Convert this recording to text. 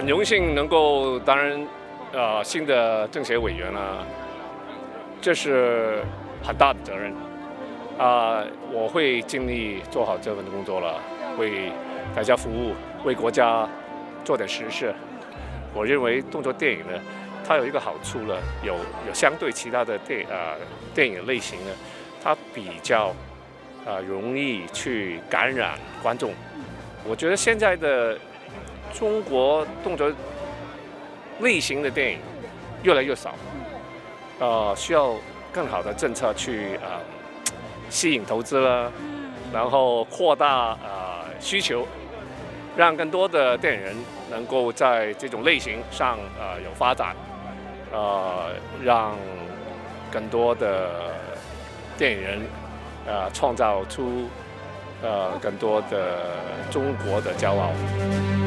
很荣幸能够担任新的政协委员啊，这是很大的责任我会尽力做好这份工作了，为大家服务，为国家做点实事。我认为动作电影呢，它有一个好处呢，有相对其他的电影类型呢，它比较容易去感染观众。我觉得现在的中国动作类型的电影越来越少，需要更好的政策去吸引投资了，然后扩大需求，让更多的电影人能够在这种类型上有发展，让更多的电影人创造出更多的中国的骄傲。